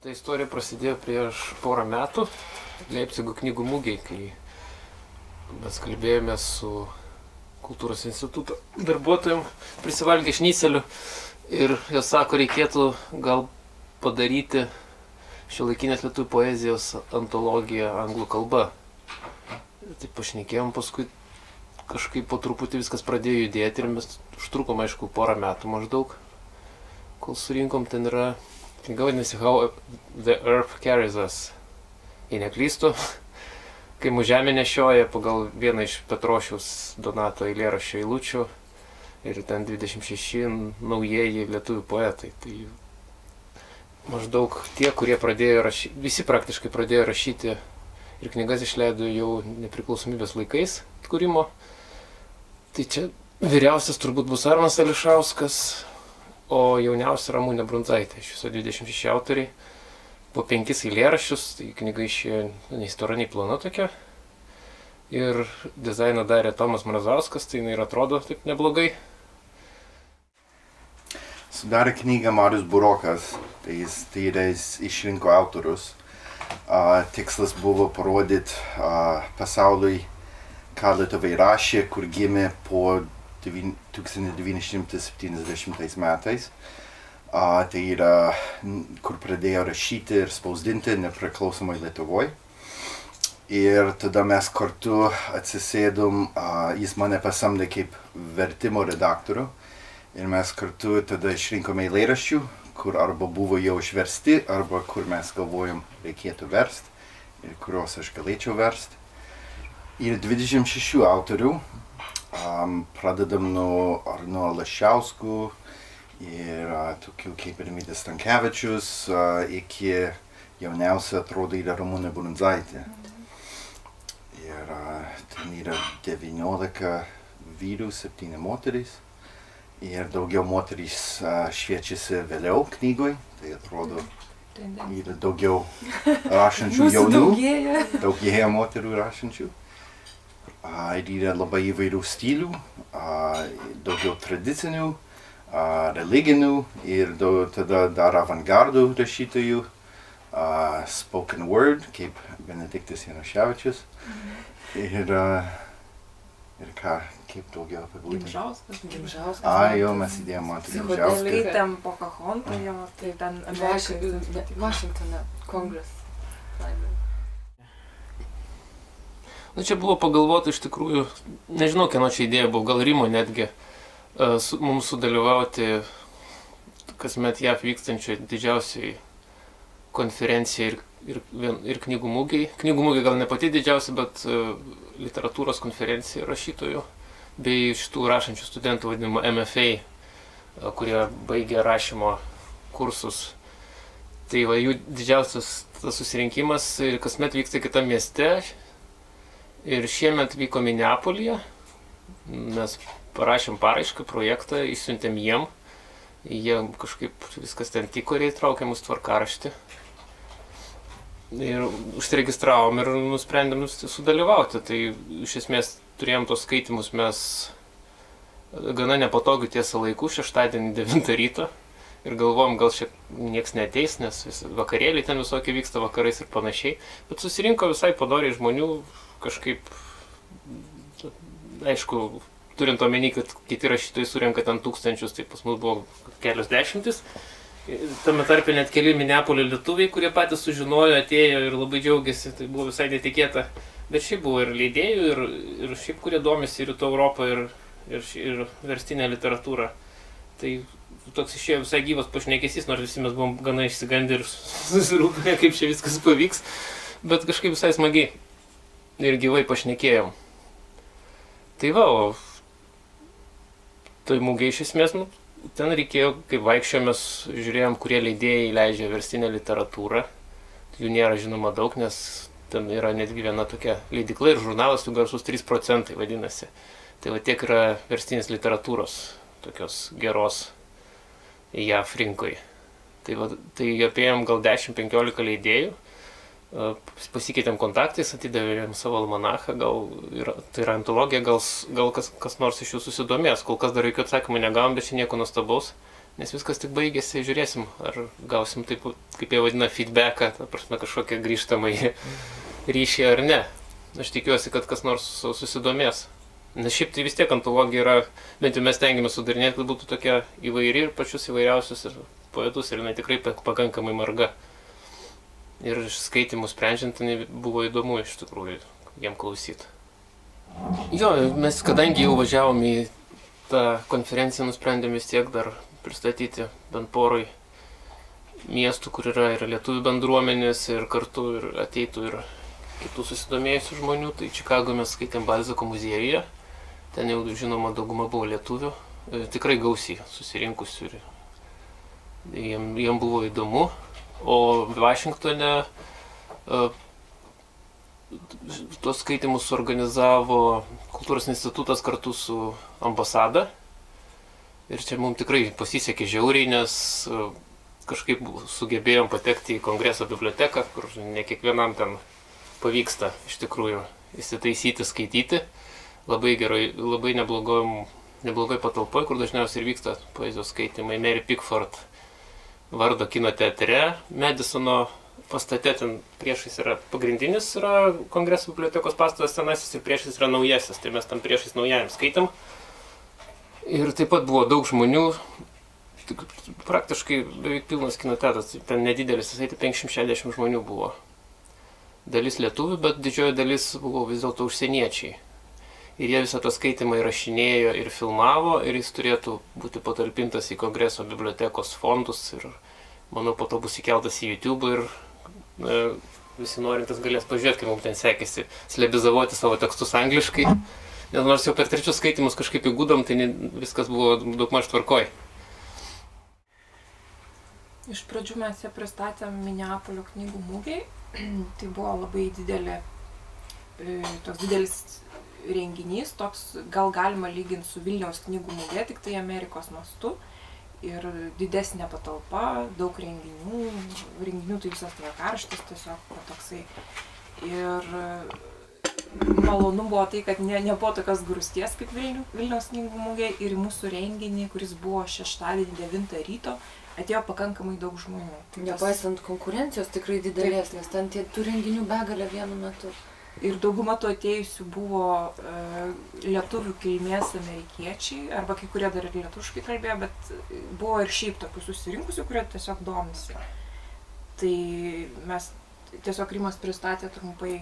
Ta istorija prasidėjo prieš porą metų Leipcigo knygų mugėj, kai mes kalbėjome su kultūros instituto darbuotojom, prisivalgė šnycelių ir jos sako, reikėtų gal padaryti šiuolaikinės lietuvių poezijos antologiją anglų kalba. Tai pašnekėjom, paskui kažkaip po truputį viskas pradėjo judėti ir mes užtrukom, aišku, porą metų maždaug, kol surinkom. Ten yra knyga vadinasi How the Earth Carries Us. Jei neklystu, kai mūsų žemė nešioja, pagal vieną iš Petrošiaus Donato eilėraščio eilučių, ir ten 26 naujieji lietuvių poetai. Tai maždaug tie, kurie pradėjo rašyti, visi praktiškai pradėjo rašyti ir knygas išleido jau nepriklausomybės laikais atkūrimo. Tai čia vyriausias turbūt bus Arnas Ališauskas, o jauniausia Ramunė Brundzaitė. Iš viso 26 autoriai, po 5 eilėraščius, tai knyga išėjo nei stora, nei plona tokia. Ir dizainą darė Tomas Mrazauskas, tai jinai ir atrodo taip neblogai. Sudarė knygą Marius Burokas, tai jis išrinko autorius. Tikslas buvo parodyti pasauliui, ką lietuviai rašė, kur gimė po 1970 metais. Tai yra, kur pradėjo rašyti ir spausdinti nepriklausomai Lietuvoje. Ir tada mes kartu atsisėdom, jis mane pasamdė kaip vertimo redaktorių. Ir mes kartu tada išrinkome eilėraščių, kur arba buvo jau išversti, arba kur mes galvojom reikėtų versti ir kuriuos aš galėčiau versti. Ir 26 autorių. Pradedam nuo Arno Laščiauskų ir tokių kaip Rimvydas Stankevičius, iki jauniausia atrodo yra Ramunė Brundzaitė. Ir ten yra 19 vyrų, 7 moterys. Ir daugiau moterys šviečiasi vėliau knygoj, tai atrodo yra daugiau rašančių jaunų, daugėja moterų rašančių. Ir yra labai įvairių stilių, daugiau tradicinių, religinių ir tada dar avangardų rašytojų, spoken word, kaip Benediktas Januševičius. Ir ką, kaip daugiau apibūdinti? Gimžauskas. Jo, mes įdėjom Mantą Gimžauską. Skaitėm Pocahontas, jo, tai ten Washingtone Congress Library. Nu, čia buvo pagalvota iš tikrųjų, nežinau, kieno čia idėja buvo, gal Rimo netgi, mums sudalyvauti kasmet JAV vykstančioje didžiausiai konferencijai ir knygų mugėj. Knygų mugė gal ne pati didžiausia, bet literatūros konferencija rašytojų bei šitų rašančių studentų vadinimo MFA, kurie baigė rašymo kursus. Tai va, jų didžiausias tas susirinkimas kasmet vyksta kitam mieste. Ir šiemet vyko Mineapolyje, mes parašėm paraišką, projektą, išsiuntėm jiem. Jie kažkaip viskas ten tiko ir įtraukė mus tvarkaraštį. Ir užsiregistravom ir nusprendėm sudalyvauti. Tai iš esmės turėjom tos skaitimus mes gana nepatogiu tiesa laiku, šeštadienį 9 ryto. Ir galvojom, gal čia nieks neateis, nes vakarėliai ten visokie vyksta vakarais ir panašiai. Bet susirinko visai padoriai žmonių. Kažkaip, aišku, turint omeny, kad kiti rašytojai surenka ten tūkstančius, tai pas mus buvo kelios dešimtis. Tame tarpe net keli Mineapolio lietuviai, kurie patys sužinojo, atėjo ir labai džiaugiasi, tai buvo visai netikėta. Bet šiaip buvo ir leidėjų, ir šiaip, kurie domisi Rytų Europą ir verstinę literatūrą. Tai toks išėjo visai gyvas pašnekesys, nors visi mes buvom gana išsigandę ir susirūpinę, kaip čia viskas pavyks. Bet kažkaip visai smagiai. Ir gyvai pašnekėjom. Tai va, o tai mugė iš esmės, ten reikėjo, kaip vaikščiomės, žiūrėjom, kurie leidėjai leidžia verstinę literatūrą. Jų nėra žinoma daug, nes ten yra netgi viena tokia leidykla ir žurnalas jų garsus 3% vadinasi. Tai va tiek yra verstinės literatūros, tokios geros JAV rinkoje. Tai apėjom gal 10-15 leidėjų. Pasikeitėm kontaktais, atidavėm savo almanachą, tai yra antologija, gal kas nors iš jų susidomės. Kol kas dar jokių atsakymų negavom, bet čia nieko nuostabaus. nes viskas tik baigėsi, žiūrėsim, ar gausim taip, kaip jie vadina, feedbacką, ta prasme kažkokią grįžtamąjį ryšį ar ne. Aš tikiuosi, kad kas nors susidomės. Nes šiaip tai vis tiek antologija yra, bent jau mes tengiamės sudarinėti, kad būtų tokia įvairi ir pačius įvairiausius ir poetus, ir jinai tikrai pakankamai marga. Ir iš skaitimų sprendžiant, tai buvo įdomu iš tikrųjų jiem klausyti. Jo, mes kadangi jau važiavom į tą konferenciją, nusprendėm vis tiek dar pristatyti bent porai miestų, kur yra ir lietuvių bendruomenės, ir kartu ir ateitų ir kitų susidomėjusių žmonių. Tai Čikagoje mes skaitėm Balzako muziejuje. Ten jau, žinoma, dauguma buvo lietuvių, tikrai gausiai susirinkusių ir jiem buvo įdomu. O Vašingtone tuos skaitimus suorganizavo Kultūros institutas kartu su ambasada. Ir čia mums tikrai pasisekė žiauriai, nes kažkaip sugebėjom patekti į Kongreso biblioteką, kur ne kiekvienam ten pavyksta iš tikrųjų įsitaisyti, skaityti. Labai gerai, labai neblogoj patalpoj, kur dažniausiai ir vyksta poezijos skaitimai. Mary Pickford vardo kino teatre, Madisono pastate, ten priešais yra pagrindinis, yra Kongreso bibliotekos pastatas senasis ir priešais yra naujasis, tai mes tam priešais naujajam skaitam. Ir taip pat buvo daug žmonių, praktiškai beveik pilnas kino teatras, ten nedidelis, jisai 560 žmonių buvo. Dalis lietuvių, bet didžioji dalis buvo vis dėlto užsieniečiai. Ir jie visą tą skaitimą įrašinėjo ir filmavo, ir jis turėtų būti patalpintas į Kongreso bibliotekos fondus. Ir manau, po to bus įkeltas į YouTube ir visi norintys galės pažiūrėti, kaip mums ten sekėsi slebizavoti savo tekstus angliškai. Nes nors jau per trečius skaitimus kažkaip įgudom, tai viskas buvo daugmaž tvarkoj. Iš pradžių mes ją pristatėm Mineapolio knygų mugėj. Tai buvo labai toks didelis renginys, toks gal galima lyginti su Vilniaus knygų mugė, tik tai Amerikos mastu. Ir didesnė patalpa, daug renginių tai visas tvarkaraštis tiesiog toksai. Ir malonu buvo tai, kad nebuvo tokios grūsties kaip Vilniaus knygų mugė, ir į mūsų renginį, kuris buvo šeštadienį 9 ryto, atėjo pakankamai daug žmonių. Nepaisant konkurencijos tikrai didelės, nes ten tų renginių begalė vienu metu. Ir dauguma to atėjusių buvo lietuvių kilmės amerikiečiai, arba kai kurie dar ir lietuviškai kalbėjo, bet buvo ir šiaip tokių susirinkusių, kurie tiesiog domisi. Tai mes tiesiog Rimas pristatė trumpai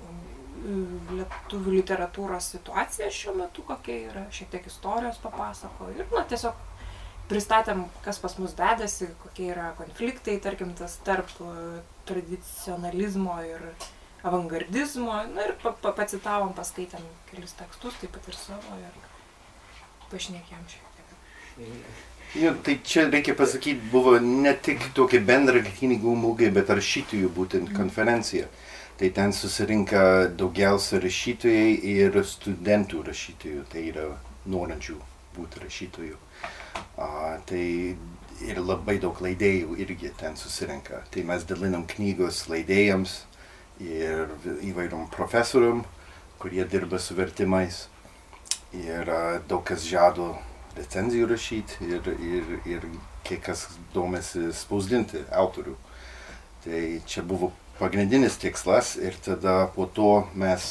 lietuvių literatūros situaciją šiuo metu, kokia yra, šiek tiek istorijos papasakojo. Ir tiesiog pristatėm, kas pas mus dedasi, kokie yra konfliktai, tarkim, tas tarp tradicionalizmo ir avangardizmo, ir pacitavom, paskaitėm kelis tekstus, taip pat ir savo, ir pašnekėjom šiek tiek. Jo, tai čia reikia pasakyti, buvo ne tik tokia bendra knygų mugė, bet rašytojų būtent konferencija. Tai ten susirinka daugiausia rašytojai ir studentų rašytojų, tai yra norinčių būti rašytojų. Tai ir labai daug leidėjų irgi ten susirinka. Tai mes dalinam knygos leidėjams ir įvairiom profesorium, kurie dirba su vertimais. Ir daug kas žado recenzijų rašyti ir kiek kas domisi spausdinti autorių. Tai čia buvo pagrindinis tikslas ir tada po to mes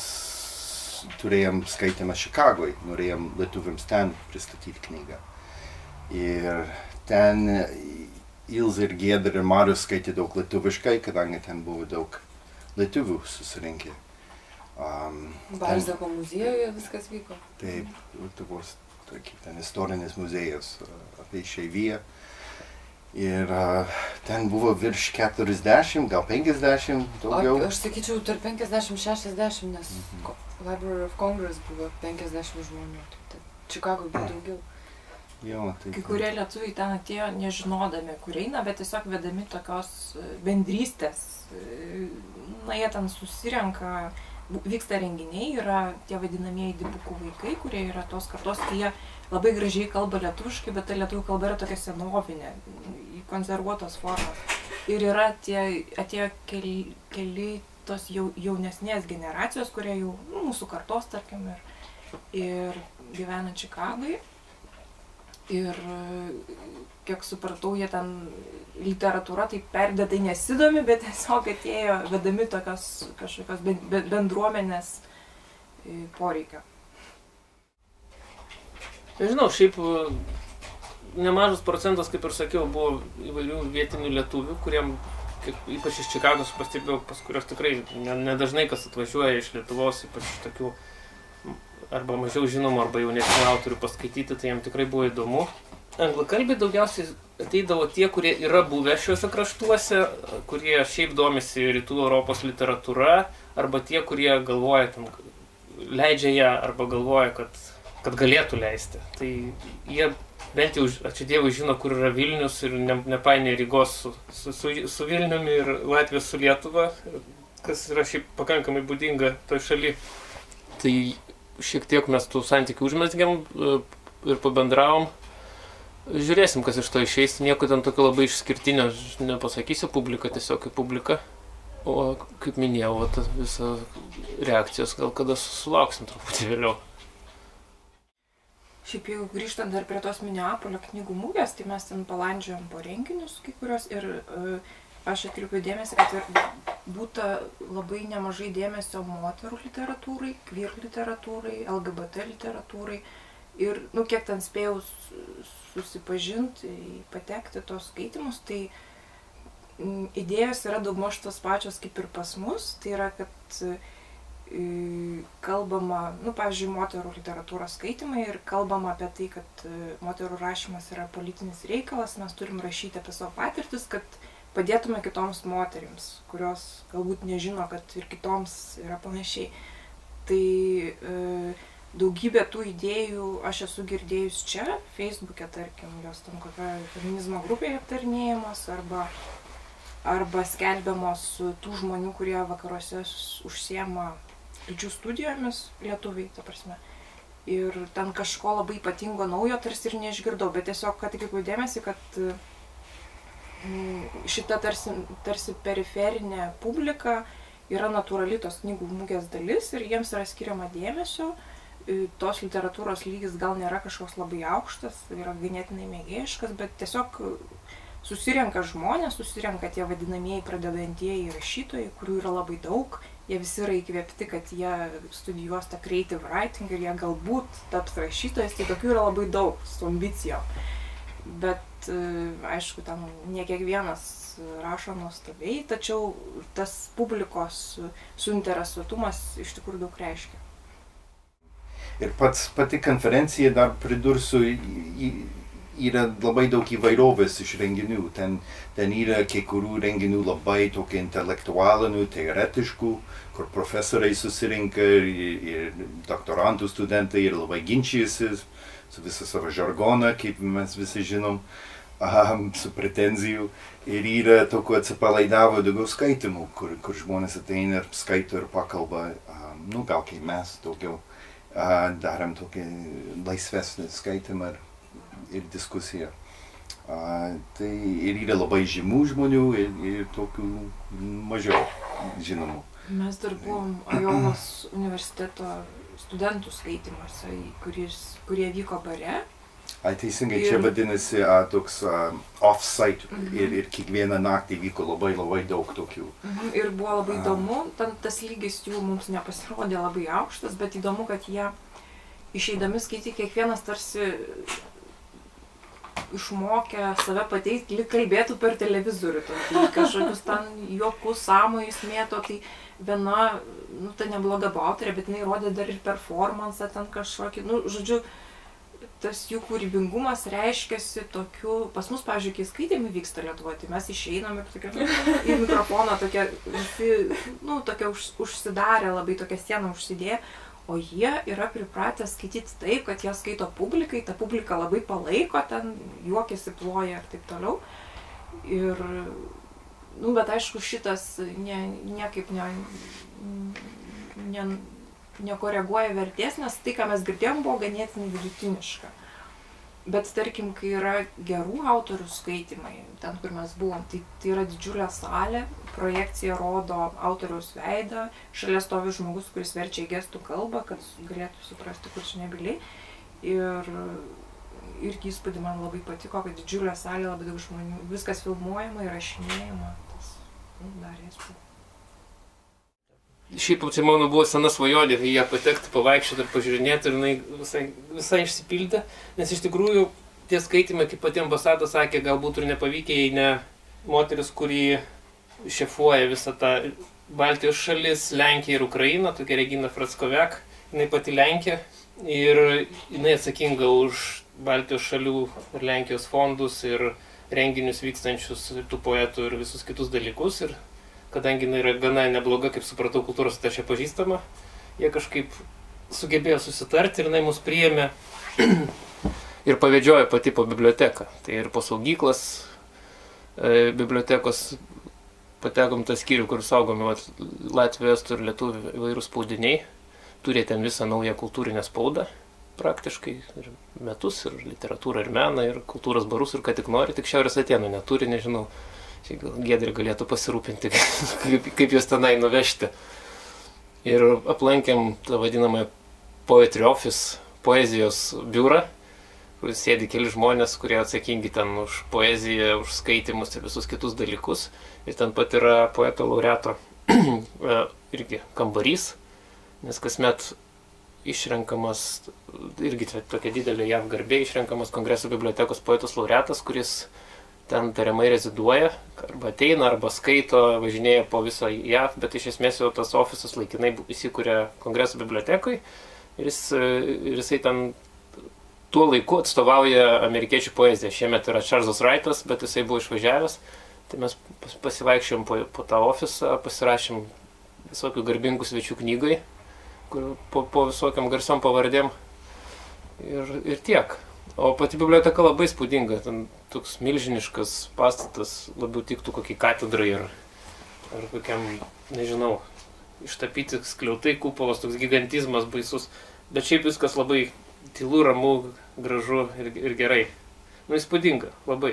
turėjom skaitymą Čikagoje, norėjom lietuviams ten pristatyti knygą. Ir ten Ilza ir Giedra ir Marius skaitė daug lietuviškai, kadangi ten buvo daug lietuvių susirinkę. Balzako muziejuje viskas vyko. Taip, Lietuvos ten istorinis muziejus apie išeiviją. Ir ten buvo virš 40, gal 50 daugiau. Aš sakyčiau, tarp 50-60, nes Library of Congress buvo 50 žmonių. Čikagoje buvo daugiau. Jo, Kai kurie lietuviai ten atėjo nežinodami, kur eina, bet tiesiog vedami tokios bendrystės. Jie ten susirenka, vyksta renginiai, yra tie vadinamieji dipukų vaikai, kurie yra tos kartos, kai jie labai gražiai kalba lietuviškai, bet ta lietuvių kalba yra tokia senovinė, konservuotos formos. Ir yra atėjo keli tos jaunesnės generacijos, kurie jau mūsų kartos, tarkim, ir gyvena Čikagoje. Ir kiek supratau, jie ten literatūra tai perdėtai nesidomi, bet tiesiog atėjo vedami tokios kažkokios bendruomenės poreikio. Nežinau, šiaip nemažas procentas, kaip ir sakiau, buvo įvairių vietinių lietuvių, kuriem, ypač iš Čikagos, pastebėjau, pas kurios tikrai nedažnai kas atvažiuoja iš Lietuvos, ypač iš tokių arba mažiau žinomų, arba jaunesnių autorių paskaityti, tai jiems tikrai buvo įdomu. Anglakalbiai daugiausiai ateidavo tie, kurie yra buvę šiuose kraštuose, kurie šiaip domisi rytų Europos literatūra, arba tie, kurie galvoja, ten, leidžia ją, arba galvoja, kad galėtų leisti. Tai jie bent jau, ačiū Dievui, žino, kur yra Vilnius ir nepainioja Rygos su Vilniumi ir Latvijos su Lietuva, kas yra šiaip pakankamai būdinga toj šaly. Tai šiek tiek mes tų santykių užmezgėm ir pabendravom. Žiūrėsim, kas iš to išeis. Nieko ten tokio labai išskirtinio nepasakysiu, publika tiesiog kaip publika. O kaip minėjau, ta visa reakcijos gal kada sulauksim truputį vėliau. Šiaip jau grįžtant dar prie tos Mineapolio knygų mugės, tai mes ten palandžiojom po renginius kai kurios ir aš atkreipiu dėmesį, kad būta labai nemažai dėmesio moterų literatūrai, queer literatūrai, LGBT literatūrai. Ir, kiek ten spėjau susipažinti, patekti tos skaitimus, tai idėjos yra daugmaž tos pačios kaip ir pas mus. Tai yra, kad kalbama, pavyzdžiui, moterų literatūros skaitimai ir kalbama apie tai, kad moterų rašymas yra politinis reikalas, mes turim rašyti apie savo patirtis, kad padėtume kitoms moterims, kurios galbūt nežino, kad ir kitoms yra panašiai. Tai daugybė tų idėjų aš esu girdėjus čia, Facebook'e, tarkim, jos tam kokia feminizmo grupėje aptarinėjamos arba skelbiamos tų žmonių, kurie vakaruose užsiema lyčių studijomis, lietuviai, ta prasme. Ir ten kažko labai ypatingo naujo tarsi ir neišgirdau, bet tiesiog atkreipiau dėmesį, kad šita tarsi periferinė publika yra natūrali tos knygų mugės dalis ir jiems yra skiriama dėmesio. Tos literatūros lygis gal nėra kažkoks labai aukštas, yra ganėtinai mėgėjiškas, bet tiesiog susirenka žmonės, susirenka tie vadinamieji pradedantieji rašytojai, kurių yra labai daug. Jie visi yra įkvėpti, kad jie studijuos tą creative writing ir jie galbūt taps rašytojais, tai tokių yra labai daug su ambicijom. Bet aišku, ten ne kiekvienas rašo nuostabiai, tačiau tas publikos suinteresuotumas iš tikrųjų daug reiškia. Ir pati konferencija, dar pridursiu, yra labai daug įvairovės iš renginių. Ten yra kai kurių renginių labai tokie intelektualinių, teoretiškų, kur profesoriai susirinka ir doktorantų studentai ir labai ginčijasi su visą savo žargoną, kaip mes visi žinom, su pretenzijų. Ir yra tokių atsipalaidavo daugiau skaitimų, kur žmonės ateina ir skaito ir pakalba, gal kai mes daugiau darėm tokį laisvesnį skaitimą ir diskusiją. Tai ir yra labai žymų žmonių ir tokių mažiau žinomų. Mes dar buvom Ajovos universiteto studentų skaitimuose, kurie vyko bare. Teisingai, čia vadinasi toks off-site ir kiekvieną naktį vyko labai daug tokių. Ir buvo labai įdomu, tas lygis jų mums nepasirodė labai aukštas, bet įdomu, kad jie išeidami skaityti kiekvienas tarsi išmokę save pateikti, lyg kalbėtų per televizorių, tai kažkokius ten juokus, sąmojus mėto, tai viena, tai nebloga autorė, bet jinai rodė dar ir performansą ten kažkokį, žodžiu, tas jų kūrybingumas reiškiasi tokiu, pas mus, pavyzdžiui, kai skaitymai vyksta Lietuvoje, tai mes išeinam ir tokia, į mikrofoną tokia, visi, tokia užsidarę, labai tokia siena užsidėję, o jie yra pripratę skaityti taip, kad jie skaito publikai, ta publika labai palaiko, ten juokiasi, ploja ir taip toliau. Ir, bet aišku, šitas niekaip nekoreguoja vertės, nes tai, ką mes girdėjom, buvo ganėtinai vidutiniška. Bet tarkim, kai yra gerų autorių skaitimai, ten, kur mes buvom, tai yra didžiulė salė, projekcija rodo autoriaus veidą, šalia stovi žmogus, kuris verčia į gestų kalbą, kad galėtų suprasti kurčnebyliai. irgi įspūdį man labai patiko, kad didžiulė salė, labai daug žmonių, viskas filmuojama, įrašinėjama, tas darė įspūdį. Šiaip čia mano buvo sena svajonė į ją patekti, pavaikščioti ir pažiūrinėti ir jinai visai išsipildė, nes iš tikrųjų tie skaitimai, kaip pati ambasada sakė, galbūt ir nepavykę, jei ne moteris, kuri šefuoja visą tą Baltijos šalis, Lenkiją ir Ukrainą, tokia Regina Frackoviak, jinai pati Lenkija ir jinai atsakinga už Baltijos šalių ir Lenkijos fondus ir renginius vykstančius tų poetų ir visus kitus dalykus. Ir kadangi jinai yra gana nebloga, kaip supratau, kultūros atašė pažįstama, jie kažkaip sugebėjo susitarti ir jinai mus priėmė ir pavedžiojo pati po biblioteką. Tai ir po saugyklas bibliotekos patekom tą skyrių, kur saugomi Latvių, Estų ir Lietuvių įvairūs spaudiniai. Turė ten visą naują kultūrinę spaudą praktiškai, ir metus, ir literatūrą, ir meną, ir kultūros barus, ir ką tik nori, tik Šiaurės Atėnų neturi, nežinau. Giedrė galėtų pasirūpinti, kaip juos tenai nuvežti. Ir aplankėm tą vadinamą Poetry Office, poezijos biurą, kur sėdi keli žmonės, kurie atsakingi ten už poeziją, už skaitimus ir visus kitus dalykus. Ir ten pat yra poeto laureato irgi kambarys, nes kasmet išrenkamas, irgi tokia didelė JAV garbė, išrenkamas Kongreso bibliotekos poetos laureatas, kuris ten tariamai reziduoja, arba ateina, arba skaito, važinėja po visą JAV, bet iš esmės jau tas ofisas laikinai įsikūrė Kongreso bibliotekui ir jisai ten tuo laiku atstovauja amerikiečių poeziją. Šiemet yra Charlesas Wrightas, bet jisai buvo išvažiavęs, tai mes pasivaikščiom po tą ofisą, pasirašėm visokių garbingų svečių knygai, po visokiam garsiom pavardėm ir tiek. O pati biblioteka labai spūdinga, ten toks milžiniškas pastatas, labiau tiktų kokį katedrai ar kokiam, nežinau, ištapyti skliautai, kupolas, toks gigantizmas baisus, bet šiaip viskas labai tylu, ramu, gražu ir gerai. Įspūdinga, labai.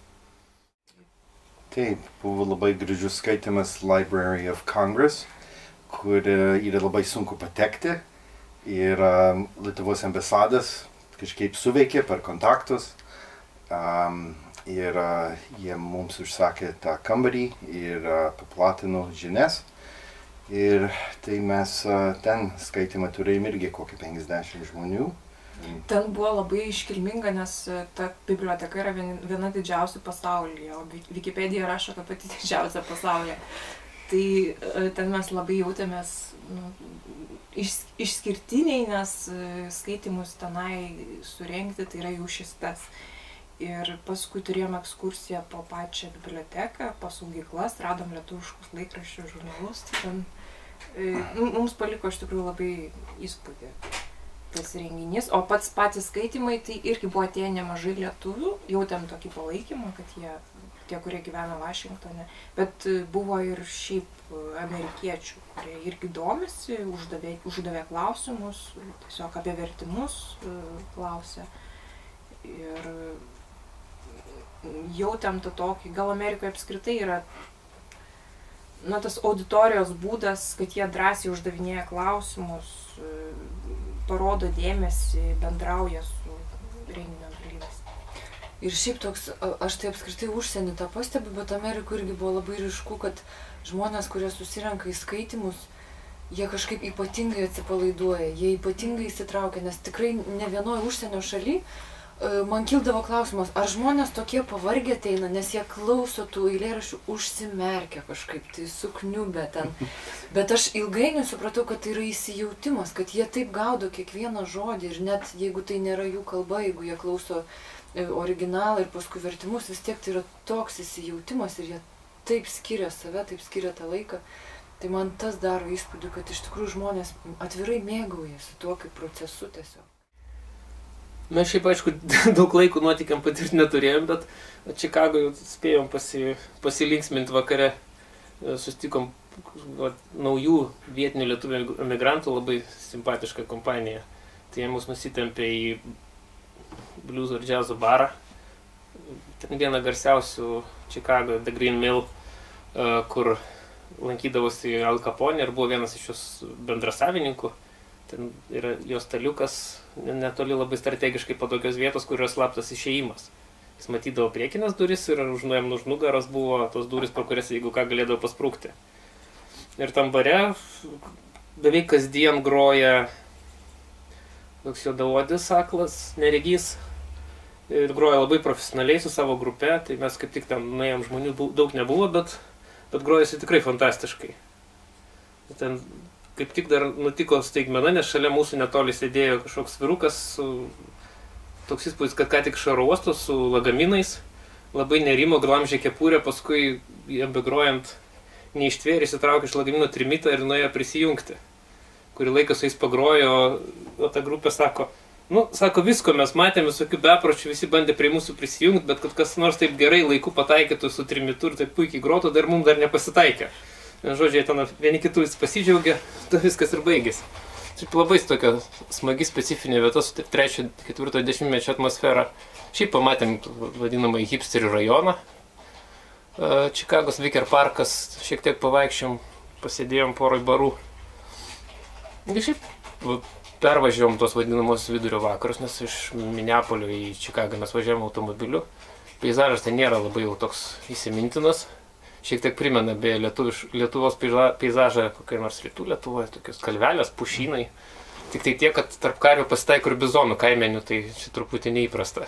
Taip, buvo labai gražus skaitimas Library of Congress, kur yra labai sunku patekti ir Lietuvos ambasadas kažkaip suveikė per kontaktus ir jie mums užsakė tą kambarį ir paplatino žinias. Ir tai mes ten skaitimą turėjom irgi kokį 50 žmonių. Ten buvo labai iškilminga, nes ta biblioteka yra viena didžiausių pasaulyje, o Wikipedija rašo, kad pati didžiausia pasaulyje. Tai ten mes labai jautėmės išskirtiniai, nes skaitimus tenai surengti, tai yra jų šis tas. Ir paskui turėjome ekskursiją po pačią biblioteką, po saugyklas, radom lietuviškus laikraščius, žurnalus. Mums paliko iš tikrųjų labai įspūdį tas renginys, o patys skaitimai, tai irgi buvo atėję nemažai lietuvių, jautėm tokį palaikymą, kad tie, kurie gyvena Vašingtone, bet buvo ir šiaip amerikiečių, kurie irgi domisi, uždavė klausimus, tiesiog apie vertimus klausė. Ir jautėm tą tokį, gal Amerikoje apskritai yra tas auditorijos būdas, kad jie drąsiai uždavinėja klausimus, parodo dėmesį, bendrauja su renginio dalyviais. Ir šiaip toks, aš tai apskritai užsienį tą pastebiu, bet Amerikoje irgi buvo labai ryšku, kad žmonės, kurie susirenka į skaitimus, jie kažkaip ypatingai atsipalaiduoja, jie ypatingai įsitraukia, nes tikrai ne vienoje užsienio šaly man kildavo klausimas, ar žmonės tokie pavargę ateina, nes jie klauso tų eilėraščių užsimerkę kažkaip, tai sukniubę ten. Bet aš ilgainiui supratau, kad tai yra įsijautimas, kad jie taip gaudo kiekvieną žodį ir net jeigu tai nėra jų kalba, jeigu jie klauso originalą ir paskui vertimus, vis tiek tai yra toks įsijautimas ir jie taip skiria save, taip skiria tą laiką. Tai man tas daro įspūdį, kad iš tikrųjų žmonės atvirai mėgaujasi tuo kaip procesu tiesiog. Mes šiaip, aišku, daug laiko nuotykiam patirti neturėjom, bet Čikagoje spėjom pasilinksminti vakare. Susitikom naujų vietinių lietuvių emigrantų, labai simpatišką kompaniją. Tai jie mus nusitempė į bliuzo ir džiazo barą. Ten vieną garsiausių Čikagoje, The Green Mill, kur lankydavosi Al Capone ir buvo vienas iš jos bendrasavininkų. ten yra jos staliukas, netoli labai strategiškai po tokios vietos, kur yra slaptas išėjimas. Jis matydavo priekinės duris ir už nugaros buvo tos duris, pro kurias, jeigu ką, galėdavo pasprūkti. Ir tam bare beveik kasdien groja toks juodaodis aklas, neregys. Ir groja labai profesionaliai su savo grupe, tai mes kaip tik ten nuėjom, žmonių daug nebuvo, bet grojasi tikrai fantastiškai. Ten kaip tik dar nutiko staigmena, nes šalia mūsų netoli sėdėjo kažkoks vyrukas, toks įspūdis, kad ką tik šaro uosto su lagaminais, labai nerimo, glamžė kepurę, paskui jam begrojant neištvėrė, įsitraukė iš lagamino trimitą ir nuėjo prisijungti. Kurį laiką su jais pagrojo, o ta grupė sako, sako, visko mes matėme, visokių bepročių, visi bandė prie mūsų prisijungti, bet kad kas nors taip gerai laiku pataikytų su trimitu ir taip puikiai grotų, dar mums dar nepasitaikė. Žodžiai, ten vieni kitų pasidžiaugė, to viskas ir baigėsi. Šiaip labai tokia smagi specifinė vieta su 3-4 dešimtmečio atmosfera. Šiaip pamatėm vadinamą hipsterių rajoną. Čikagos Viker parkas, šiek tiek pavaikščiom, pasėdėjom poroj barų. Ir šiaip pervažiavom tos vadinamos vidurio vakarus, nes iš Mineapolio į Čikagą mes važiavom automobiliu. Peizažas ten nėra labai jau toks įsimintinas. Šiek tiek primena be Lietuvos peizažą kokiai nors rytų Lietuvoje, tokios kalvelės, pušynai. Tik tai tiek, kad tarp karvių pasitaiko ir bizonų kaimenių, tai čia truputį neįprasta.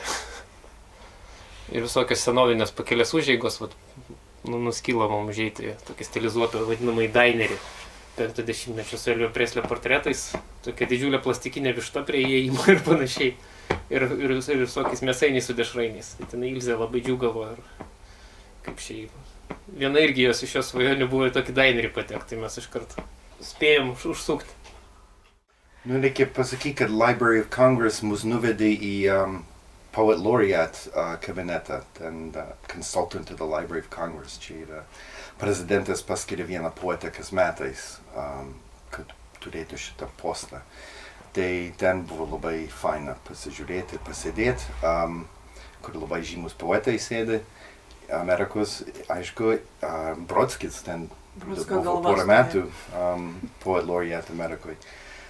Ir visokios senovinės pakelės užeigos, nuskyla mums užeiti tokį stilizuotą vadinamą dainerį. 50-mečio su Elvio Preslio portretais, tokia didžiulė plastikinė višta prie įėjimo ir panašiai. Ir visokiais mėsainiais su dešrainiais. Tai ten Ilzė labai džiūgavo ir kaip šiaip. Viena irgi jos iš jos svajonių buvo į tokį dainerį patekti, tai mes iškart spėjom užsukti. Reikia pasakyti, kad Library of Congress mus nuvedė į Poet Laureate kabinetą, ten consultant to the Library of Congress. Čia yra prezidentas paskiria vieną poetą kas metais, kad turėtų šitą postą. Tai ten buvo labai faina pasižiūrėti, pasėdėti, kur labai žymus poetai sėdi. Amerikos, aišku, Brodskis ten buvo porą metų Poet Laureate Amerikoje.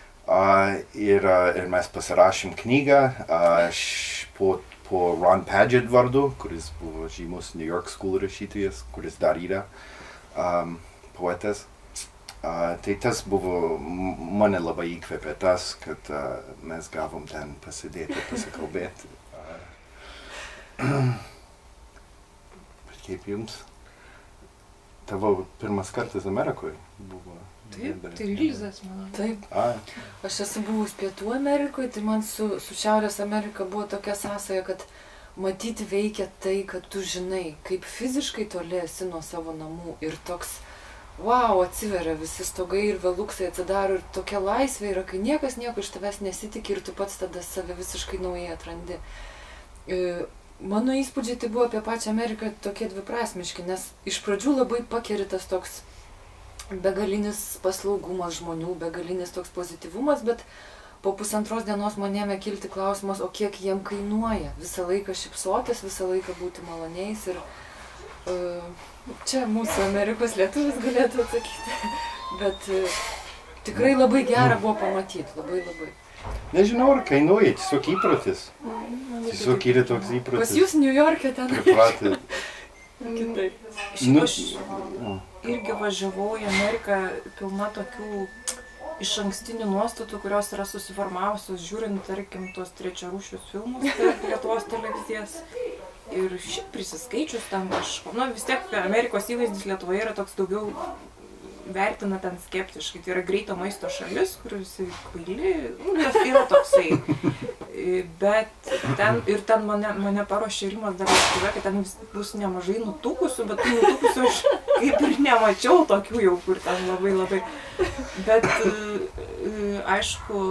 Ir mes pasirašėm knygą po Ron Padgett vardu, kuris buvo žymus New York School rašytojas, kuris dar yra poetas. Tai tas buvo, mane labai įkvėpė tas, kad mes gavom ten pasidėti, pasikalbėti. Kaip jums? Tavo pirmas kartas Amerikoje buvo? Taip, tai Ilzės, manau. Taip. Aš esu buvus Pietų Amerikoje, tai man su Šiaurės Amerika buvo tokia sąsaja, kad matyti veikia tai, kad tu žinai, kaip fiziškai toli esi nuo savo namų ir toks, wow, atsiveria visi stogai ir veluksai atsidaro ir tokia laisvė yra, kai niekas nieko iš tavęs nesitikė ir tu pats tada save visiškai naujai atrandi. Mano įspūdžiai tai buvo apie pačią Ameriką tokie dviprasmiški, nes iš pradžių labai pakeri tas toks begalinis paslaugumas žmonių, begalinis toks pozityvumas, bet po pusantros dienos man ėmė kilti klausimas, o kiek jiem kainuoja visą laiką šypsotis, visą laiką būti maloniais ir čia mūsų Amerikos lietuvis galėtų atsakyti, bet tikrai labai gera buvo pamatyti, labai. Nežinau, ar kainuoja, tiesiog įprotis. Tiesiog yra toks įprotis. Pas jūs New York'e ten. Pripratę. Kitaip. Šiaip aš irgi važiavau į Ameriką pilna tokių išankstinių nuostatų, kurios yra susiformavusios žiūrint, tarkim, tos trečiarūšius filmus per Lietuvos televizijas. Ir šiaip prisiskaičius ten kažko. Vis tiek Amerikos įvaizdis Lietuvoje yra toks daugiau vertina ten skeptiškai. Tai yra greito maisto šalis, kur visi kvaili, tas yra toksai. Bet ten mane paruošė Rimas dar lėktuve, kad ten bus nemažai nutukusių, bet nutukusių aš kaip ir nemačiau tokių jau, kur ten labai. Bet aišku,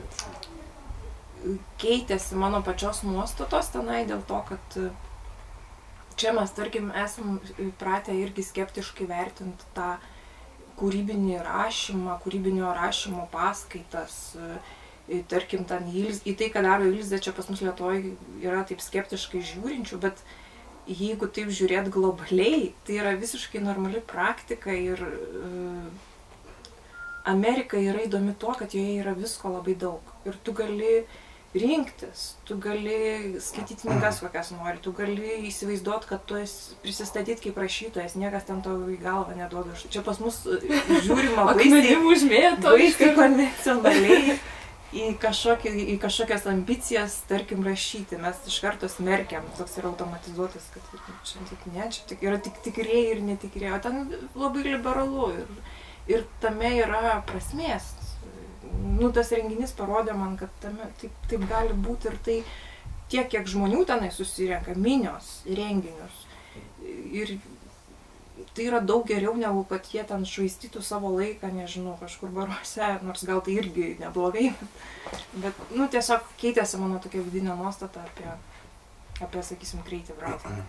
keitėsi mano pačios nuostatos tenai dėl to, kad čia mes, tarkim, esam pratę irgi skeptiškai vertinti tą kūrybinį rašymą, kūrybinio rašymo paskaitas, tarkim, į tai, ką daro Ilzė, čia pas mus Lietuvoje yra taip skeptiškai žiūrinčių, bet jeigu taip žiūrėt globaliai, tai yra visiškai normali praktika ir Amerika yra įdomi tuo, kad joje yra visko labai daug. Ir tu gali rinktis, tu gali skaityti knygas kokias nori, tu gali įsivaizduoti, kad tu esi prisistatyti kaip rašytojas, niekas ten tau į galvą neduoda. Čia pas mus žiūrima baisiai konvencionaliai į kažkokias ambicijas, tarkim, rašyti. Mes iš karto smerkiam, toks yra automatizuotas, kad čia yra tik tikrieji ir netikrieji, o ten labai liberalu ir tame yra prasmės. Tas renginys parodė man, kad tame taip gali būti ir tai tiek, kiek žmonių tenai susirenka, minios, renginius. Ir tai yra daug geriau, negu kad jie ten švaistytų savo laiką, nežinau, kažkur baruose, nors gal tai irgi neblogai. Bet, tiesiog keitėsi mano tokia vidinė nuostata apie sakysim, creative writing.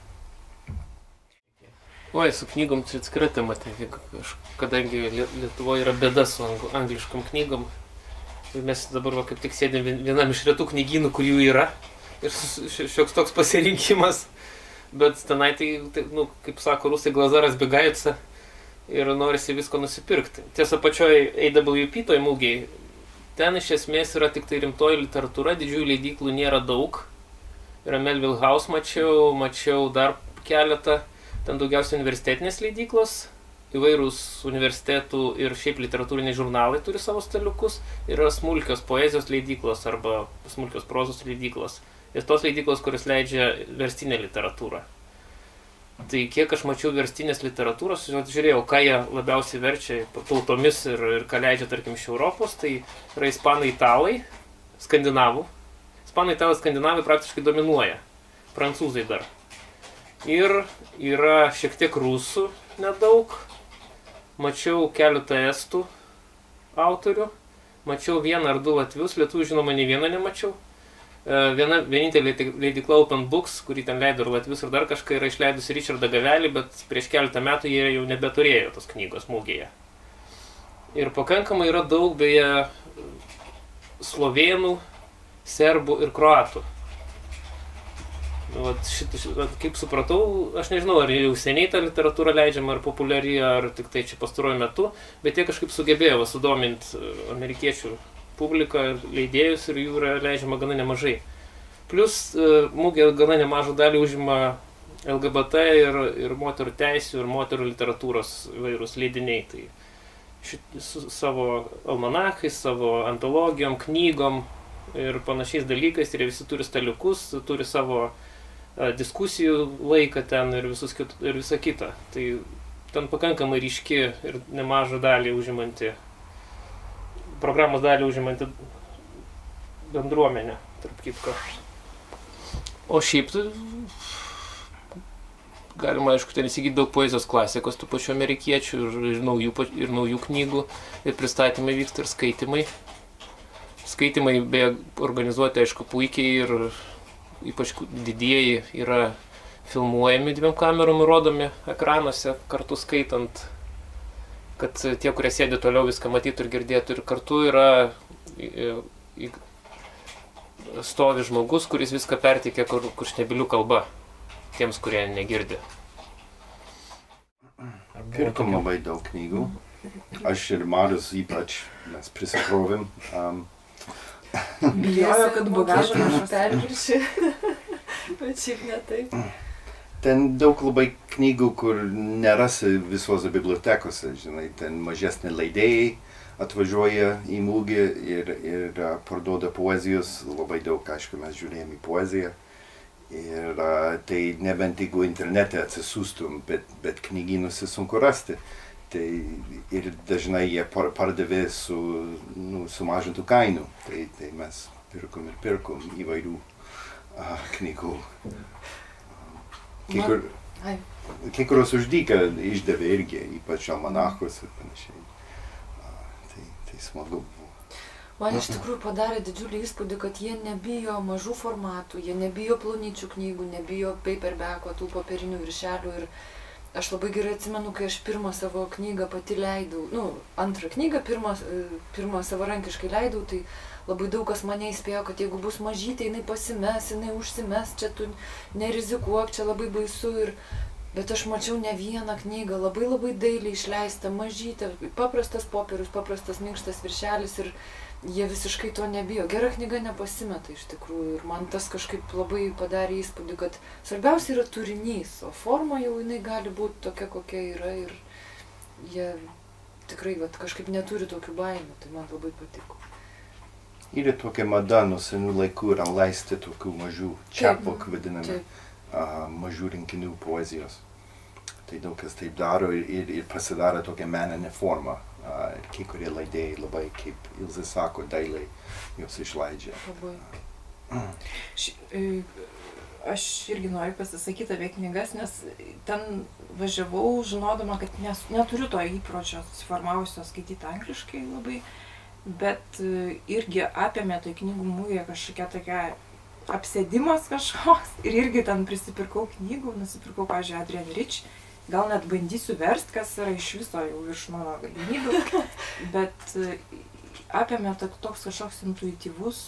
Oi, su knygom čia atskira tema, kadangi Lietuvoje yra bėda su angliškom knygom. Mes dabar kaip tik sėdėm vienam iš retų knygynų, kur jų yra. Ir šioks toks pasirinkimas. Bet tenai tai, kaip sako rusai, glazaras bėgajutsa ir norisi visko nusipirkti. Tiesa, pačioj AWP toj mūgiai, ten iš esmės yra tik tai rimtoji literatūra, didžiųjų leidyklų nėra daug. Yra Melville House mačiau dar keletą, ten daugiausiai universitetinės leidyklos, įvairūs universitetų ir šiaip literatūriniai žurnalai turi savo staliukus, yra smulkios poezijos leidyklos arba smulkios prozos leidyklos. Ir tos leidyklos, kuris leidžia verstinę literatūrą. Tai kiek aš mačiau verstinės literatūros, žiūrėjau, ką jie labiausiai verčia tautomis ir ką leidžia, tarkim, iš Europos, tai yra ispanai, italai, skandinavų. Ispanai, italai, skandinavai praktiškai dominuoja, prancūzai dar. Ir yra šiek tiek rusų nedaug, mačiau keletą estų autorių, mačiau vieną ar du latvius, lietuvių žinoma, nei vieną nemačiau. Vienintelė leidykla Open Books, kurį ten leido ir latvius ir dar kažką, yra išleidusi Richardą Gavelį, bet prieš keletą metų jie jau nebeturėjo tos knygos mūgėje. Ir pakankamai yra daug, beje, slovėnų, serbų ir kroatų. Kaip supratau, aš nežinau, ar jau seniai ta literatūra leidžiama, ar populiari, ar tik tai čia pastaruoju metu, bet jie kažkaip sugebėjo sudominti amerikiečių publiką, leidėjus ir jų yra leidžiama gana nemažai. Plus mūgė gana nemažą dalį užima LGBT ir moterų teisių ir moterų literatūros įvairūs leidiniai. Tai su savo almanachais, savo antologijom, knygom ir panašiais dalykais, ir visi turi staliukus, turi savo diskusijų laiką ten ir visa kita. Tai ten pakankamai ryški ir nemažą dalį užimanti programos dalį užimanti bendruomenė, tarp kitko. O šiaip galima, aišku, ten įsigyti daug poezijos klasikos, tų pačių amerikiečių ir naujų knygų, ir pristatymai vyksta, ir skaitimai. Skaitimai beje organizuoti, aišku, puikiai ir ypač didieji yra filmuojami 2 kamerom ir rodomi ekranuose kartu skaitant, kad tie, kurie sėdi toliau, viską matytų ir girdėtų. Ir kartu yra stovi žmogus, kuris viską perteikia kuršnebilių kalba tiems, kurie negirdi. Pirkom labai daug knygų. Aš ir Marius ypač, mes prisikrovėm. Bijojo, kad bagažą aš pervirši, bet šiaip ne taip. Ten daug labai knygų, kur nerasi visose bibliotekose, žinai, ten mažesni leidėjai atvažiuoja į mūgį ir parduoda poezijos, labai daug, aišku, mes žiūrėjom į poeziją. Ir tai nebent jeigu internete atsisiųstum, bet knygynuose sunku rasti. Tai ir dažnai jie pardavė su sumažintų kainų. Tai mes pirkom įvairių knygų. Kai kurios už dyką išdavė irgi, ypač almanachus ir panašiai. Tai smagu buvo. Man iš tikrųjų padarė didžiulį įspūdį, kad jie nebijo mažų formatų, jie nebijo plonyčių knygų, nebijo paperbacko, tų popierinių viršelių. Ir aš labai gerai atsimenu, kai aš pirmą savo knygą pati leidau, antrą knygą, pirmą savarankiškai leidau, tai labai daug kas mane įspėjo, kad jeigu bus mažytė, jinai pasimes, jinai užsimes, čia tu nerizikuok, čia labai baisu. Ir Bet aš mačiau ne vieną knygą, labai dailiai išleista, mažytė, paprastas popierius, paprastas minkštas viršelis ir jie visiškai to nebijo. Gera knyga nepasimeta iš tikrųjų ir man tas kažkaip labai padarė įspūdį, kad svarbiausia yra turinys, o forma jau jinai gali būti tokia, kokia yra ir jie tikrai kažkaip neturi tokių baimių, tai man labai patiko. Yra tokia mada nuo senų laikų yra leisti tokių mažų chapbook vadinami. Mažų rinkinių poezijos. Tai daug kas taip daro ir pasidaro tokią meninę formą. Kai kurie leidėjai labai, kaip Ilza sako, dailiai jos išleidžia. Aš irgi noriu pasisakyti apie knygas, nes ten važiavau žinodama, kad neturiu to įpročio susiformavusio skaityti angliškai labai, bet irgi apėmė tai knygų mugėje kažkokia tokia apsėdimas kažkoks ir irgi ten prisipirkau knygų, nusipirkau, pavyzdžiui, Adrienne Rich, gal net bandysiu verst, kas yra iš viso jau virš mano galimybių, bet apėmė toks kažkoks intuityvus,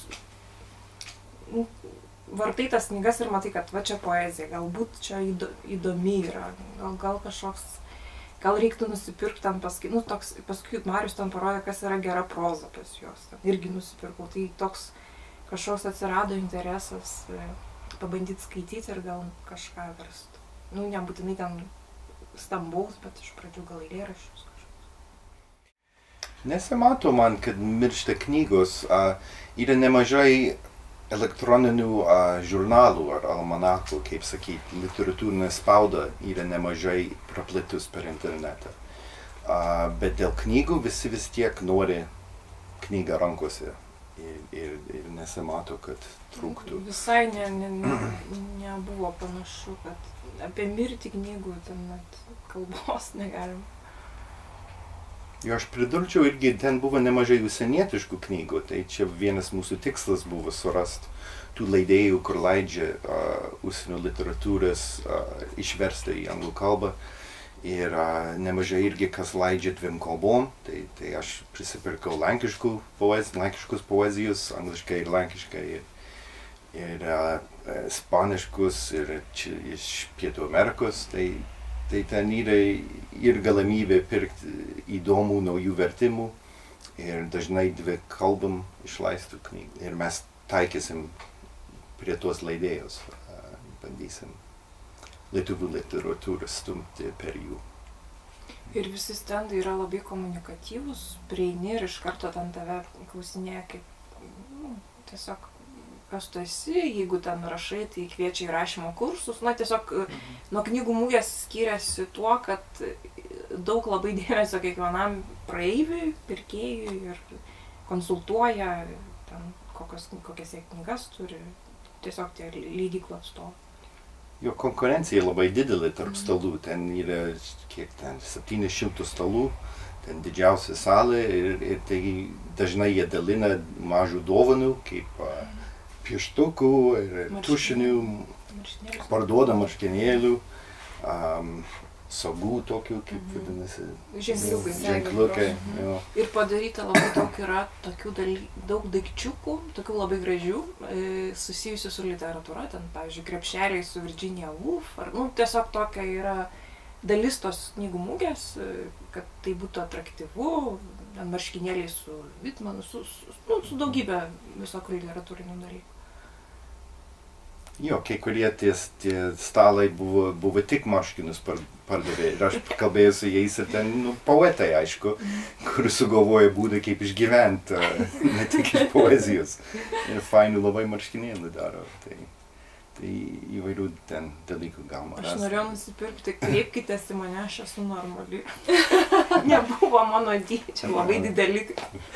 vartai tas knygas ir matai, kad va čia poezija, galbūt čia įdomi yra, gal kažkoks, gal reiktų nusipirkti ten paskui, paskui Marius ten parodė, kas yra gera proza pas juos, irgi nusipirkau, tai toks kažkoks atsirado interesas pabandyti skaityti ir gal kažką versti. Nebūtinai ten stambaus, bet iš pradžių gal eilėraščius kažkoks. Nesimato man, kad miršta knygos. Yra nemažai elektroninių žurnalų ar almanachų, kaip sakyti, literatūrinė spauda yra nemažai praplitus per internetą. Bet dėl knygų visi vis tiek nori knygą rankose. Ir nesimato, kad trūktų. Visai nebuvo panašu, kad apie mirtį knygų ten net kalbos negalim. Jo, aš pridurčiau irgi, ten buvo nemažai užsienietiškų knygų, tai čia vienas mūsų tikslas buvo surasti tų leidėjų, kur leidžia užsienio literatūras išversti į anglų kalbą. Ir nemažai irgi, kas leidžia dviem kalbom, tai aš prisipirkau lenkiškus poezijus, angliškai ir lenkiškai, ir ispaniškus, ir iš Pietų Amerikos, tai ten yra ir galimybė pirkti įdomų naujų vertimų, ir dažnai dvi kalbam išleistų knygų. Ir mes taikysim prie tos leidėjos, bandysim lietuvių literatūrą stumti per jų. Ir visi stendai yra labai komunikatyvūs, prieini ir iš karto ten tave klausinėja, kaip tiesiog kas tu esi, jeigu ten rašai, tai kviečia į rašymo kursus. Tiesiog nuo knygų mugės skiriasi tuo, kad daug labai dėmesio kiekvienam praeiviui, pirkėjui ir konsultuoja, ten kokias jie knygas turi, tiesiog tie leidyklų atstovai. Jo konkurencija labai didelė tarp stalų, ten yra kiek ten 700 stalų, ten didžiausia salė ir tai dažnai jie dalina mažų dovanų, kaip pieštukų ir tušinių, parduoda marškinėlių, sagų tokių, kaip vadinasi, ženkliukai. Ir padaryta labai daug yra daug daikčiukų, tokių labai gražių, susijusių su literatūra, ten, pavyzdžiui, krepšeliai su Virginia Woolf, ar tiesiog tokia yra dalis tos knygų mugės, kad tai būtų atraktyvu, marškinėliai su Vitmanu, su daugybė visokių literatūrinių dalykų. Jo, kai kurie tie stalai buvo tik marškinus pardavė ir aš kalbėjau su jais ir ten poetai, aišku, kur sugalvoja būdą kaip išgyventi, ne tik iš poezijos. Ir fainų labai marškinėlių daro, tai įvairių ten dalykų galima rasti. Aš norėjau nusipirkti, kreipkitės į mane, aš esu normali. Nebuvo mano dydžio, labai dideli.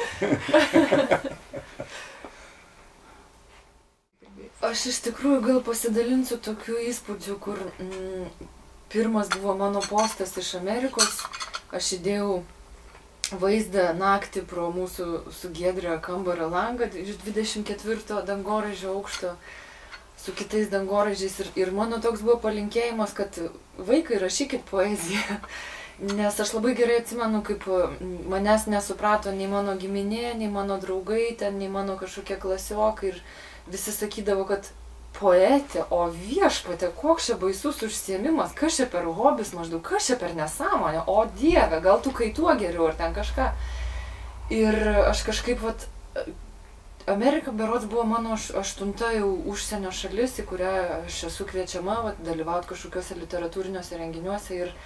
Aš iš tikrųjų gal pasidalinsiu tokiu įspūdžiu, kur pirmas buvo mano postas iš Amerikos. Aš įdėjau vaizdą naktį pro mūsų su Giedre kambario langą iš 24 dangoraižio aukšto su kitais dangoraižiais. Ir mano toks buvo palinkėjimas, kad vaikai rašykit poeziją. Nes aš labai gerai atsimenu, kaip manęs nesuprato nei mano giminė, nei mano draugai, ten, nei mano kažkokie klasiokai. Ir visi sakydavo, kad poetė, o viešpatė, koks čia baisus užsiėmimas, kas čia per hobis maždaug, kas čia per nesąmonė, o Dieve, gal tu kaituo geriau ar ten kažką. Ir aš kažkaip, Amerika berods buvo mano 8 jau užsienio šalis, į kurią aš esu kviečiama dalyvauti kažkokiuose literatūriniuose renginiuose ir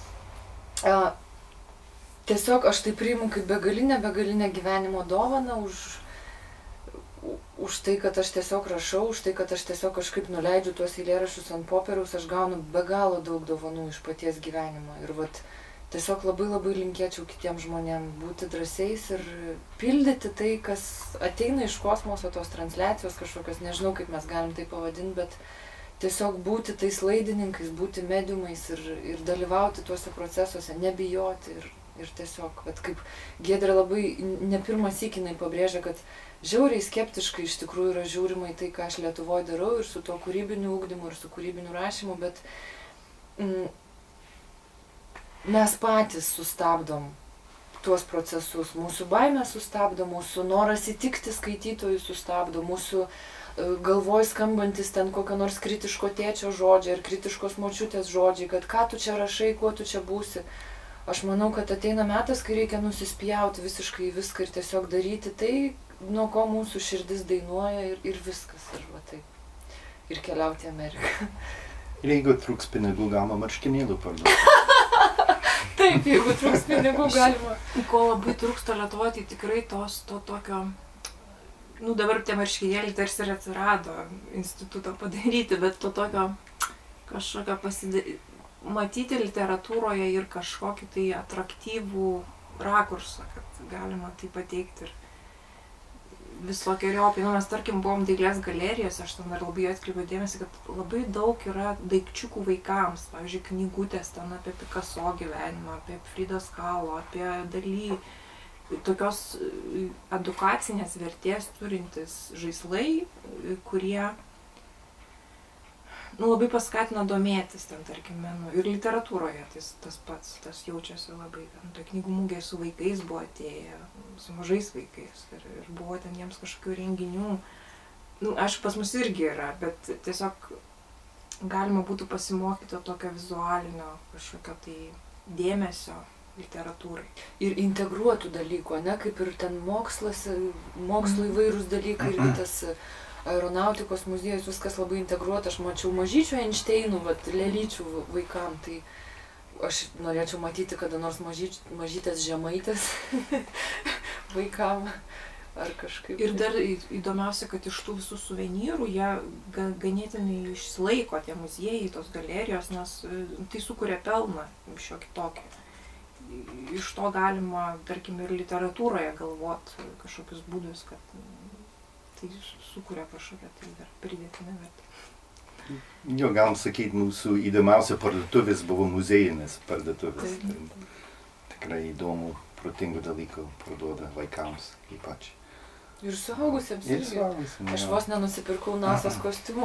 tiesiog aš tai priimu kaip begalinę gyvenimo dovaną už tai, kad aš tiesiog rašau, už tai, kad aš tiesiog kažkaip nuleidžiu tuos eilėraščius ant popieriaus, aš gaunu be galo daug dovanų iš paties gyvenimo. Ir tiesiog labai linkėčiau kitiems žmonėms būti drąsiais ir pildyti tai, kas ateina iš kosmoso, tos transliacijos kažkokios, nežinau, kaip mes galim tai pavadinti, bet tiesiog būti tais laidininkais, būti mediumais ir dalyvauti tuose procesuose, nebijoti ir tiesiog, kaip Giedrė labai ne pirmą sykį pabrėžia, kad žiauriai skeptiškai iš tikrųjų yra žiūrima į tai, ką aš Lietuvoje darau ir su tuo kūrybiniu ugdymu ir su kūrybiniu rašymu, bet mes patys sustabdom tuos procesus, mūsų baimę sustabdo, mūsų noras įtikti skaitytojų sustabdo, mūsų galvoj skambantis ten kokio nors kritiško tėčio žodžiai ir kritiškos močiutės žodžiai, kad ką tu čia rašai, kuo tu čia būsi. Aš manau, kad ateina metas, kai reikia nusispjauti visiškai viską ir tiesiog daryti tai, nuo ko mūsų širdis dainuoja ir viskas. Ir taip. Ir keliauti į Ameriką. Ir jeigu trūks pinigų, galima marškinėlių parduoti. Taip, jeigu trūks pinigų, galima. Ko labai trūksta Lietuvoje, tai tikrai to tokio, dabar tie marškinėliai tarsi ir atsirado instituto padaryti, bet to tokio kažkokio matyti literatūroje ir kažkokį tai atraktyvų rakursą, kad galima tai pateikti ir visokiojopai. Mes tarkim buvom dailės galerijose, aš ten dar labai atkreipiau dėmesį, kad labai daug yra daikčiukų vaikams, pavyzdžiui, knygutės ten apie Picasso gyvenimą, apie Fridos Kahlo, apie Dalį, tokios edukacinės vertės turintis žaislai, kurie labai paskatina domėtis ten, tarkim, menu. Ir literatūroje tas pats, tas jaučiasi labai. Tai knygų mugė su vaikais buvo atėję, su mažais vaikais. Ir buvo ten jiems kažkokių renginių. Aišku, pas mus irgi yra, bet tiesiog galima būtų pasimokyti tokio vizualinio kažkokio tai dėmesio literatūrai. Ir integruotų dalykų, ne? Kaip ir ten mokslo įvairūs dalykai ir tas aeronautikos muziejus, viskas labai integruota. Aš mačiau mažyčių Einšteinų, lėlyčių vaikam, tai aš norėčiau matyti kada nors mažytės žemaitės vaikam ar kažkaip. Ir dar įdomiausia, kad iš tų visų suvenyrų jie ganėtinai išsilaiko, tie muziejai, tos galerijos, nes tai sukuria pelną šiokį tokį. Iš to galima, tarkim, ir literatūroje galvoti kažkokius būdus, kad tai sukuria kažkokią tai dar pridėtinę vertę. Jo, galim sakyti, mūsų įdomiausia parduotuvės buvo muziejinės parduotuvės. Tikrai įdomų, protingų dalykų parduoda vaikams ypač. Ir suaugusiems Ir irgi. suaugusiems. Aš vos nenusipirkau NASA's kostiumo.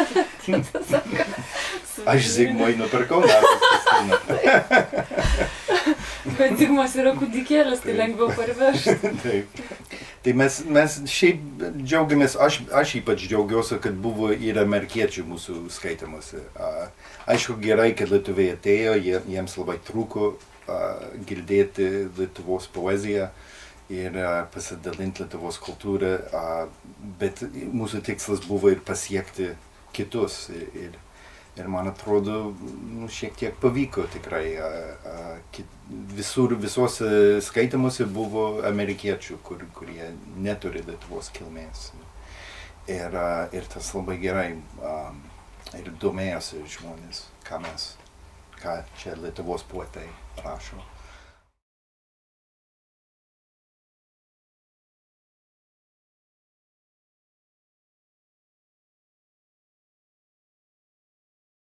Aš Zigmui nupirkau NASA's kostiumą. Bet Zigmas yra kūdikėlis, tai lengviau parvežti. Taip. Tai mes šiaip džiaugiamės, aš ypač džiaugiuosi, kad buvo ir amerikiečių mūsų skaitimuose. Aišku, gerai, kad lietuviai atėjo, jiems labai trūko girdėti Lietuvos poeziją ir pasidalinti Lietuvos kultūrą, bet mūsų tikslas buvo ir pasiekti kitus. Ir man atrodo, šiek tiek pavyko tikrai. Visuose skaitimuose buvo amerikiečių, kurie neturi Lietuvos kilmės. Ir tas labai gerai. Ir domėjosi žmonės, ką čia Lietuvos poetai rašo.